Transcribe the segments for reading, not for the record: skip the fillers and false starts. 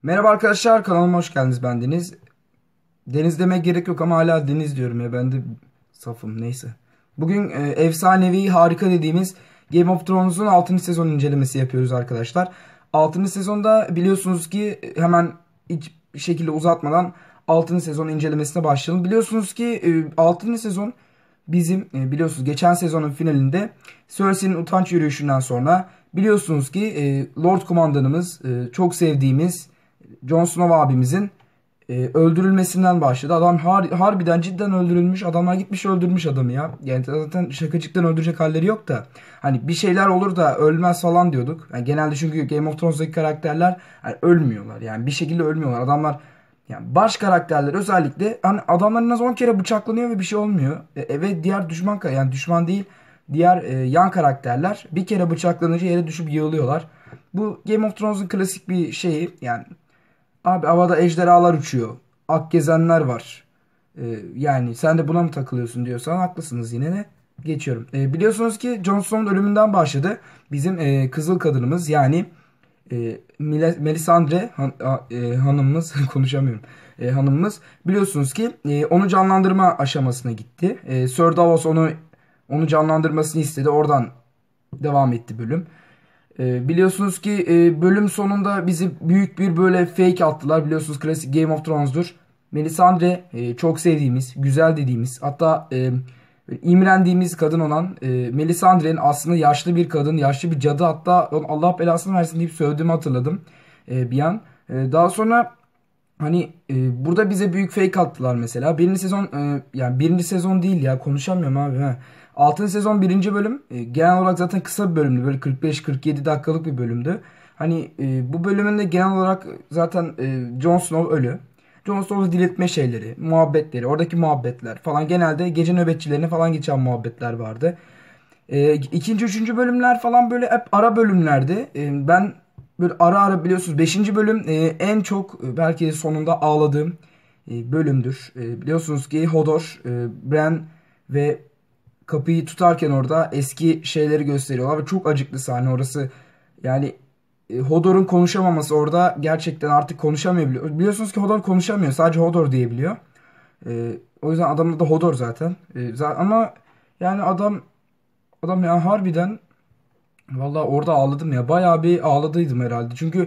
Merhaba arkadaşlar, kanalıma hoş geldiniz. Ben Deniz. Deniz demek gerek yok ama hala Deniz diyorum ya, ben de safım, neyse. Bugün efsanevi, harika dediğimiz Game of Thrones'un 6. sezon incelemesi yapıyoruz arkadaşlar. 6. sezonda biliyorsunuz ki hemen hiç şekilde uzatmadan 6. sezon incelemesine başlayalım. Biliyorsunuz ki 6. sezon bizim biliyorsunuz geçen sezonun finalinde Cersei'nin utanç yürüyüşünden sonra biliyorsunuz ki Lord Kumandanımız, çok sevdiğimiz Jon Snow abimizin öldürülmesinden başladı. Adam harbiden cidden öldürülmüş. Adamlar gitmiş öldürmüş adamı ya. Yani zaten şakacıktan öldürecek halleri yok da. Hani bir şeyler olur da ölmez falan diyorduk. Yani genelde çünkü Game of Thrones'daki karakterler hani ölmüyorlar. Yani bir şekilde ölmüyorlar. Adamlar yani baş karakterler özellikle hani adamlar en az 10 kere bıçaklanıyor ve bir şey olmuyor. Ve diğer düşman yani düşman değil, diğer yan karakterler bir kere bıçaklanınca yere düşüp yığılıyorlar. Bu Game of Thrones'un klasik bir şeyi yani. Abi havada ejderhalar uçuyor. Akgezenler var. Yani sen de buna mı takılıyorsun diyorsan haklısınız yine de. Geçiyorum. Biliyorsunuz ki Jon Snow'un ölümünden başladı. Bizim kızıl kadınımız yani Melisandre hanımımız konuşamıyorum. Hanımımız biliyorsunuz ki onu canlandırma aşamasına gitti. Sir Davos onu canlandırmasını istedi. Oradan devam etti bölüm. Biliyorsunuz ki bölüm sonunda bizi büyük bir böyle fake attılar. Biliyorsunuz klasik Game of Thrones'dur. Melisandre çok sevdiğimiz, güzel dediğimiz, hatta imrendiğimiz kadın olan Melisandre'nin aslında yaşlı bir kadın, yaşlı bir cadı, hatta Allah belasını versin deyip sövdüğümü hatırladım bir an. Daha sonra hani burada bize büyük fake attılar mesela. Birinci sezon yani birinci sezon değil ya, konuşamıyorum abi. Ha. 6. sezon birinci bölüm genel olarak zaten kısa bir bölümdü. Böyle 45-47 dakikalık bir bölümdü. Hani bu bölümün de genel olarak zaten Jon Snow ölü. Jon Snow'u diriltme şeyleri, muhabbetleri, oradaki muhabbetler falan, genelde gece nöbetçilerine falan geçen muhabbetler vardı. İkinci, üçüncü bölümler falan böyle hep ara bölümlerdi. Ben böyle ara ara biliyorsunuz beşinci bölüm en çok belki de sonunda ağladığım bölümdür. Biliyorsunuz ki Hodor, Bran ve kapıyı tutarken orada eski şeyleri gösteriyorlar ve çok acıklı sahne orası. Yani Hodor'un konuşamaması orada, gerçekten artık konuşamıyor. Biliyorsunuz ki Hodor konuşamıyor. Sadece Hodor diyebiliyor. O yüzden adamın adı Hodor zaten. Ama yani adam ya harbiden, vallahi orada ağladım ya. Bayağı bir ağladıydım herhalde. Çünkü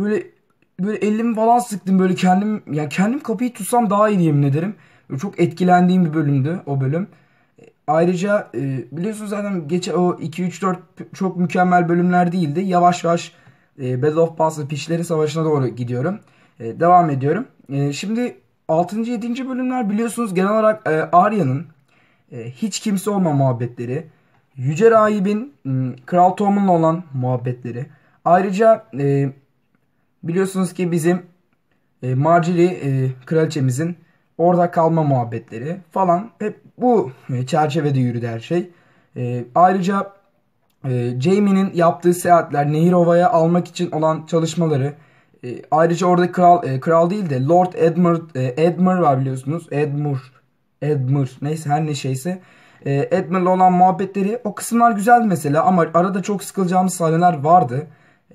böyle elimi falan sıktım, böyle kendim, yani kendim kapıyı tutsam daha iyi, yemin ederim. Böyle çok etkilendiğim bir bölümdü o bölüm. Ayrıca biliyorsunuz zaten o 2 3 4 çok mükemmel bölümler değildi. Yavaş yavaş Battle of Basra, Pişleri Savaşı'na doğru gidiyorum. Devam ediyorum. Şimdi 6. 7. bölümler biliyorsunuz genel olarak Arya'nın hiç kimse olma muhabbetleri. Yüce Rahib'in Kral Tommen'la olan muhabbetleri. Ayrıca biliyorsunuz ki bizim Marjorie kraliçemizin orada kalma muhabbetleri falan, hep bu çerçevede yürüdü her şey. Ayrıca Jaime'nin yaptığı seyahatler, Nehirova'ya almak için olan çalışmaları. Ayrıca orada kral değil de Lord Edmure var biliyorsunuz. Edmure neyse, her ne şeyse. Edmure'la olan muhabbetleri, o kısımlar güzeldi mesela, ama arada çok sıkılacağımız sahneler vardı.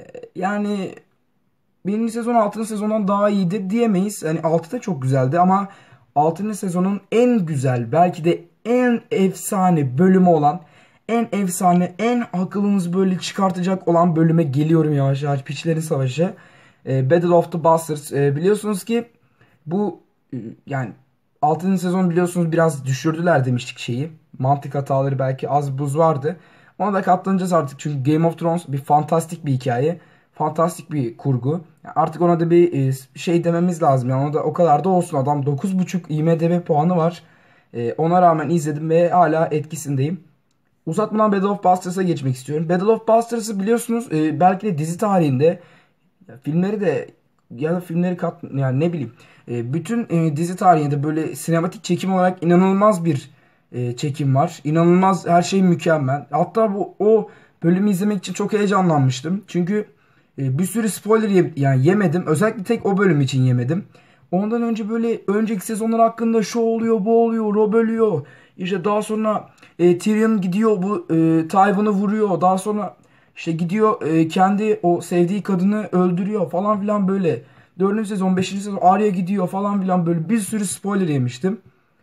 Yani birinci sezon 6. sezondan daha iyiydi diyemeyiz. Yani 6 da çok güzeldi ama 6. sezonun en güzel, belki de en efsane bölümü olan, en efsane, en aklınızı böyle çıkartacak olan bölüme geliyorum yavaş yavaş. Piçlerin Savaşı. Battle of the Bastards. Biliyorsunuz ki bu yani 6. sezon biliyorsunuz biraz düşürdüler demiştik şeyi. Mantık hataları belki az buz vardı. Ona da katlanacağız artık, çünkü Game of Thrones bir fantastik bir hikaye. Fantastik bir kurgu. Yani artık ona da bir şey dememiz lazım. Yani ona da o kadar da olsun. Adam 9.5 IMDb puanı var. Ona rağmen izledim ve hala etkisindeyim. Uzatmadan Battle of Bastards'a geçmek istiyorum. Battle of Bastards'ı biliyorsunuz belki de dizi tarihinde, ya filmleri de, ya da filmleri yani ne bileyim, bütün dizi tarihinde böyle sinematik çekim olarak inanılmaz bir çekim var. İnanılmaz, her şey mükemmel. Hatta o bölümü izlemek için çok heyecanlanmıştım. Çünkü bir sürü spoiler yani yemedim. Özellikle tek o bölüm için yemedim. Ondan önce böyle önceki sezonlar hakkında şu oluyor, bu oluyor, Rob ölüyor. İşte daha sonra Tyrion gidiyor, bu Tywin'ı vuruyor. Daha sonra işte gidiyor kendi o sevdiği kadını öldürüyor falan filan böyle. Dördüncü sezon, beşinci sezon Arya gidiyor falan filan, böyle bir sürü spoiler yemiştim.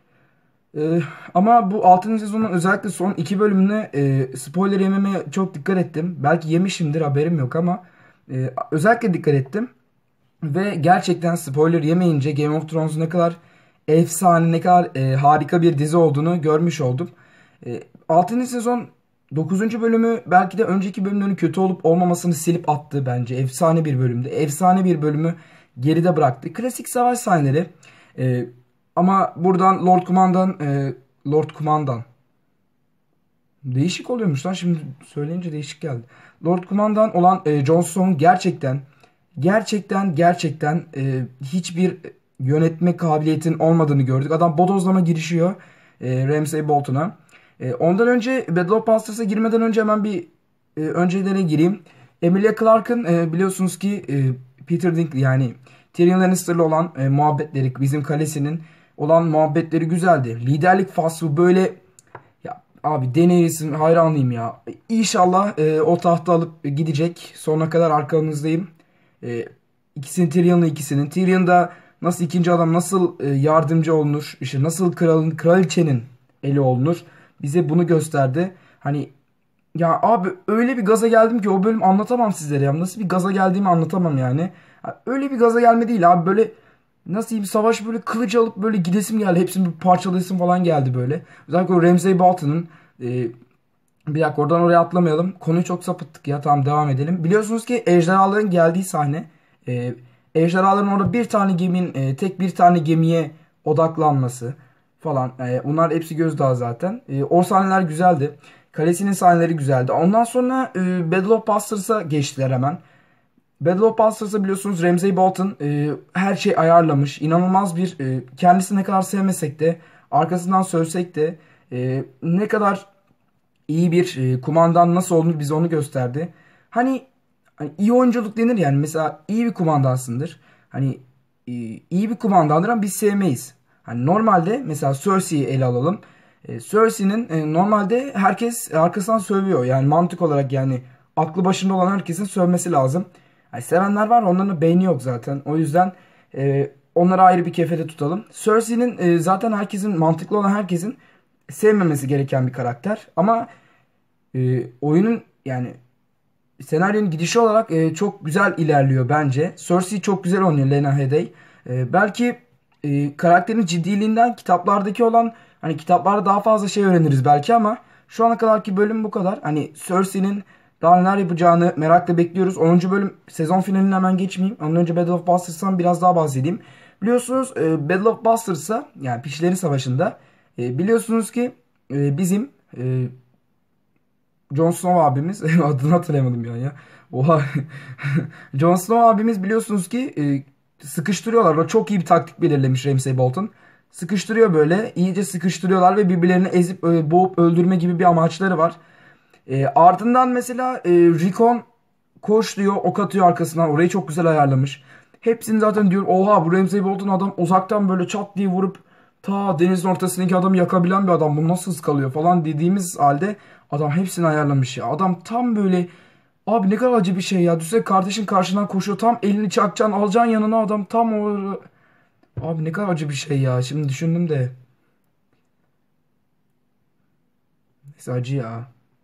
Ama bu 6. sezonun özellikle son 2 bölümüne spoiler yememeye çok dikkat ettim. Belki yemişimdir, haberim yok ama özellikle dikkat ettim. Ve gerçekten spoiler yemeyince Game of Thrones'un ne kadar efsane, ne kadar harika bir dizi olduğunu görmüş oldum. 6. sezon 9. bölümü belki de önceki bölümlerin kötü olup olmamasını silip attı bence. Efsane bir bölümdü. Efsane bir bölümü geride bıraktı. Klasik savaş sahneleri. E, Ama buradan Lord Kumandan değişik oluyormuş lan, şimdi söyleyince değişik geldi. Lord Kumandan olan Jon Snow gerçekten hiçbir yönetme kabiliyetin olmadığını gördük. Adam bodozlama girişiyor Ramsay Bolton'a. Ondan önce Battle of Bastards'a girmeden önce hemen bir öncelerine gireyim. Emilia Clarke'ın biliyorsunuz ki Peter Dinklage, yani Tyrion Lannister'la olan muhabbetleri, bizim kalesinin olan muhabbetleri güzeldi. Liderlik faslı böyle, ya abi Daenerys'in hayranıyım ya. İnşallah o tahtı alıp gidecek. Sonuna kadar arkamızdayım. İkisinin, Tyrion'la ikisinin. Tyrion'da nasıl ikinci adam, nasıl yardımcı olunur, işte nasıl kraliçenin eli olunur. Bize bunu gösterdi. Hani ya abi, öyle bir gaza geldim ki o bölüm anlatamam sizlere ya. Nasıl bir gaza geldiğimi anlatamam yani. Ha, öyle bir gaza gelme değil abi, böyle nasıl diyeyim, savaş böyle kılıcı alıp böyle gidesim geldi. Hepsini bir parçalayasım falan geldi böyle. Özellikle o Ramsay Bolton'un bir dakika, oradan oraya atlamayalım. Konuyu çok sapıttık ya. Tamam, devam edelim. Biliyorsunuz ki ejderhaların geldiği sahne. Ejderhaların orada bir tane geminin tek bir tane gemiye odaklanması falan. Bunlar hepsi gözdağı zaten. O sahneler güzeldi. Kalesinin sahneleri güzeldi. Ondan sonra Battle of Bastards'a geçtiler hemen. Battle of Bastards'da biliyorsunuz Ramsay Bolton her şey ayarlamış. İnanılmaz bir kendisi ne kadar sevmesek de, arkasından sövsek de ne kadar iyi bir kumandan nasıl olunur bize onu gösterdi. Hani iyi oyunculuk denir yani. Mesela iyi bir kumandansındır. Hani iyi bir kumandandır ama biz sevmeyiz. Hani normalde mesela Cersei'yi ele alalım. Cersei'nin normalde herkes arkasından sövüyor. Yani mantık olarak, yani aklı başında olan herkesin sövmesi lazım. Yani sevenler var, onların da beyni yok zaten. O yüzden onları ayrı bir kefede tutalım. Cersei'nin zaten herkesin, mantıklı olan herkesin sevmemesi gereken bir karakter. Ama oyunun, yani senaryonun gidişi olarak çok güzel ilerliyor bence. Cersei çok güzel oynuyor, Lena Headey. Belki karakterin ciddiliğinden kitaplardaki olan, hani kitaplarda daha fazla şey öğreniriz belki ama şu ana kadarki bölüm bu kadar. Hani Cersei'nin daha neler yapacağını merakla bekliyoruz. 10. bölüm sezon finaline hemen geçmeyeyim. Ondan önce Battle of Bastards'tan biraz daha bahsedeyim. Biliyorsunuz Battle of Bastards'a, yani Pişlerin Savaşı'nda biliyorsunuz ki bizim Jon Snow abimiz adını hatırlayamadım ya. Oha. Jon Snow abimiz biliyorsunuz ki sıkıştırıyorlar. O çok iyi bir taktik belirlemiş Ramsay Bolton. Sıkıştırıyor böyle. İyice sıkıştırıyorlar ve birbirlerini ezip boğup öldürme gibi bir amaçları var. Ardından mesela Rickon koş diyor, ok atıyor arkasından. Orayı çok güzel ayarlamış. Hepsini zaten diyor, oha bu Ramsay Bolton adam uzaktan böyle çat diye vurup ta denizin ortasındaki adamı yakabilen bir adam. Bu nasıl ıskalıyor falan dediğimiz halde adam hepsini ayarlamış ya. Adam tam böyle, abi ne kadar acı bir şey ya. Düşünsene, kardeşin karşından koşuyor. Tam elini çakacaksın, alacaksın yanına, adam tam o... Abi ne kadar acı bir şey ya. Şimdi düşündüm de. Neyse, acı ya.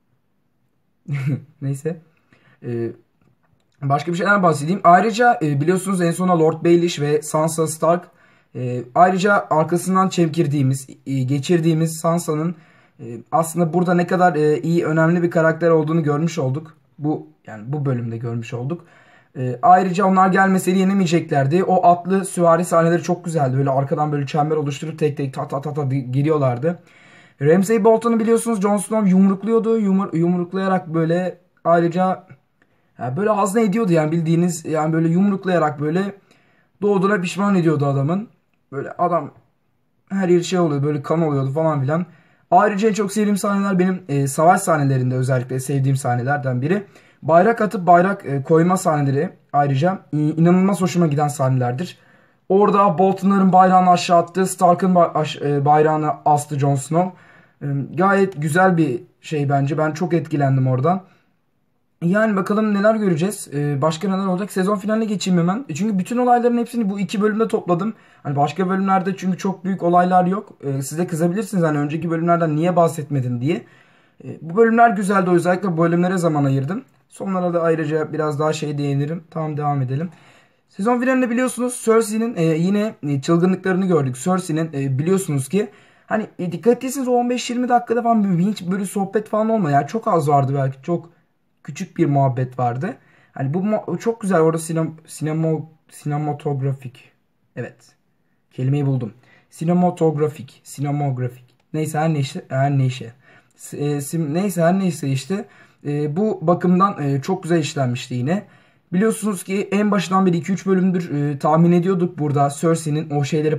Neyse. Ee, Başka bir şeyden bahsedeyim. Ayrıca biliyorsunuz en sona Lord Baelish ve Sansa Stark. Ayrıca arkasından çemkirdiğimiz, geçirdiğimiz Sansa'nın aslında burada ne kadar iyi, önemli bir karakter olduğunu görmüş olduk. Bu bölümde görmüş olduk. Ayrıca onlar gelmeseydi yenemeyeceklerdi. O atlı süvari sahneleri çok güzeldi. Böyle arkadan böyle çember oluşturup tek tek ta ta ta ta geliyorlardı. Ramsay Bolton'u biliyorsunuz Jon Snow yumrukluyordu. Yumruklayarak böyle, ayrıca yani böyle hazne ediyordu, yani bildiğiniz, yani böyle yumruklayarak böyle doğduğuna pişman ediyordu adamın. Böyle adam her yeri şey oluyor, böyle kan oluyordu falan filan. Ayrıca en çok sevdiğim sahneler benim savaş sahnelerinde özellikle sevdiğim sahnelerden biri. Bayrak atıp bayrak koyma sahneleri ayrıca inanılmaz hoşuma giden sahnelerdir. Orada Bolton'ların bayrağını aşağı attı, Stark'ın bayrağını astı Jon Snow. Gayet güzel bir şey bence. Ben çok etkilendim oradan. Yani bakalım neler göreceğiz. Başka neler olacak? Sezon finaline geçeyim hemen. Çünkü bütün olayların hepsini bu iki bölümde topladım. Hani başka bölümlerde çünkü çok büyük olaylar yok. Siz de kızabilirsiniz hani önceki bölümlerden niye bahsetmedin diye. Bu bölümler güzeldi. Özellikle bu bölümlere zaman ayırdım. Sonlara da ayrıca biraz daha değinirim. Tamam, devam edelim. Sezon finalinde biliyorsunuz Cersei'nin yine çılgınlıklarını gördük. Cersei'nin biliyorsunuz ki hani dikkat ettiyseniz o 15-20 dakikada falan hiç böyle sohbet falan olmadı. Yani çok az vardı belki. Çok küçük bir muhabbet vardı. Hani bu çok güzel. Orada sinematografik. Evet. Kelimeyi buldum. Sinematografik. Neyse her neyse. Neyse her neyse işte bu bakımdan çok güzel işlenmişti yine. Biliyorsunuz ki en başından beri 2-3 bölümdür tahmin ediyorduk burada Cersei'nin o şeyleri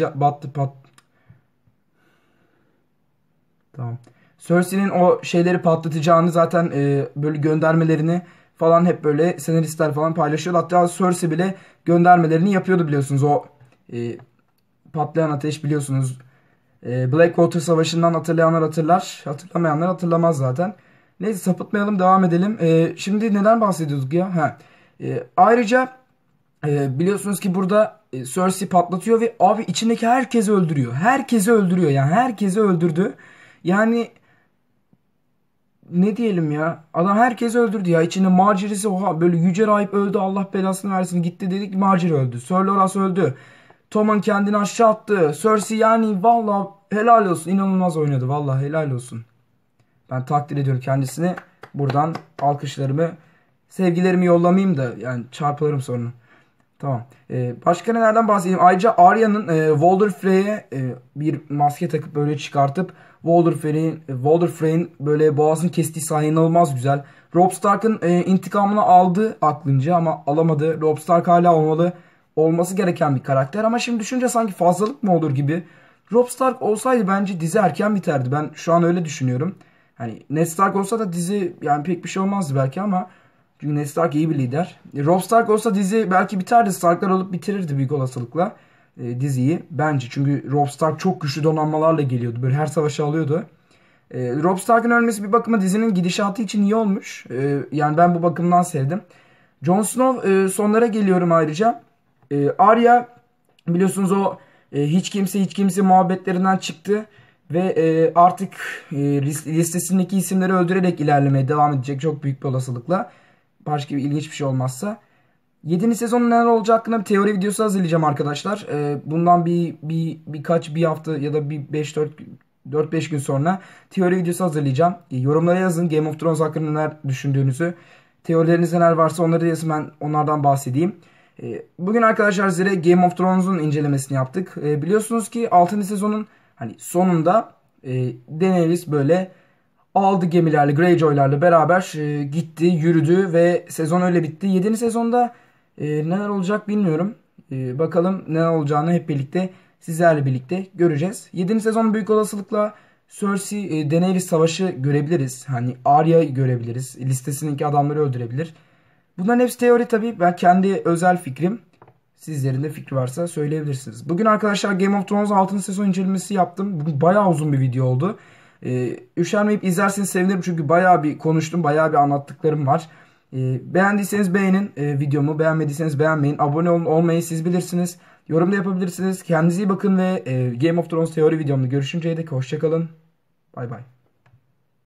tamam. Cersei'nin o şeyleri patlatacağını zaten böyle göndermelerini falan hep böyle senaristler falan paylaşıyor. Hatta Cersei bile göndermelerini yapıyordu biliyorsunuz. O e, patlayan ateş biliyorsunuz. Blackwater Savaşı'ndan hatırlayanlar hatırlar. Hatırlamayanlar hatırlamaz zaten. Neyse sapıtmayalım, devam edelim. Şimdi neden bahsediyorduk ya? Ayrıca biliyorsunuz ki burada Cersei patlatıyor ve abi içindeki herkesi öldürüyor. Herkesi öldürüyor yani herkesi öldürdü. Yani ne diyelim ya? Adam herkesi öldürdü ya. İçinde Marjorie'si oha böyle yüce rahip öldü. Allah belasını versin. Gitti dedik Marjorie öldü. Sir Loras öldü. Tommen kendini aşağı attı. Cersei yani valla helal olsun. İnanılmaz oynadı. Valla helal olsun. Ben takdir ediyorum kendisini. Buradan alkışlarımı, sevgilerimi yollamayayım da yani çarpılırım sonra. Tamam. Başka nelerden bahsedeyim? Ayrıca Arya'nın Walder Frey'e bir maske takıp böyle çıkartıp Walder Frey'in böyle boğazını kestiği sahne inanılmaz güzel. Robb Stark'ın intikamını aldı aklınca ama alamadı. Robb Stark hala olması gereken bir karakter ama şimdi düşünce sanki fazlalık mı olur gibi. Robb Stark olsaydı bence dizi erken biterdi. Ben şu an öyle düşünüyorum. Hani Ned Stark olsa da dizi yani pek bir şey olmazdı belki ama çünkü Ned Stark iyi bir lider. Robb Stark olsa dizi belki biterdi. Starklar olup bitirirdi büyük olasılıkla diziyi. Bence çünkü Robb Stark çok güçlü donanmalarla geliyordu. Böyle her savaşı alıyordu. Robb Stark'ın ölmesi bir bakıma dizinin gidişatı için iyi olmuş. Yani ben bu bakımdan sevdim. Jon Snow sonlara geliyorum ayrıca. Arya biliyorsunuz o hiç kimse muhabbetlerinden çıktı. Ve artık listesindeki isimleri öldürerek ilerlemeye devam edecek çok büyük bir olasılıkla. Başka bir ilginç bir şey olmazsa. 7. sezonun neler olacağı hakkında bir teori videosu hazırlayacağım arkadaşlar. Bundan bir hafta ya da bir 4-5 gün sonra teori videosu hazırlayacağım. Yorumlara yazın Game of Thrones hakkında neler düşündüğünüzü. Teorileriniz neler varsa onları da yazın, ben onlardan bahsedeyim. Bugün arkadaşlar size Game of Thrones'un incelemesini yaptık. Biliyorsunuz ki 6. sezonun hani sonunda Daenerys böyle aldı gemilerle, Greyjoy'larla beraber gitti, yürüdü ve sezon öyle bitti. 7. sezonda neler olacak bilmiyorum. Bakalım neler olacağını hep birlikte sizlerle birlikte göreceğiz. 7. sezon büyük olasılıkla Cersei Daenerys savaşı görebiliriz. Hani Arya'yı görebiliriz. Listesindeki adamları öldürebilir. Bunların hepsi teori tabii. Ben kendi özel fikrim. Sizlerin de fikri varsa söyleyebilirsiniz. Bugün arkadaşlar Game of Thrones 6. sezon incelemesi yaptım. Bugün bayağı uzun bir video oldu. Üşenmeyip izlerseniz sevinirim çünkü bayağı bir konuştum. Bayağı bir anlattıklarım var. Beğendiyseniz beğenin videomu. Beğenmediyseniz beğenmeyin. Abone olmayı siz bilirsiniz. Yorum da yapabilirsiniz. Kendinize iyi bakın ve Game of Thrones teori videomda görüşünceye dek hoşçakalın. Bay bay.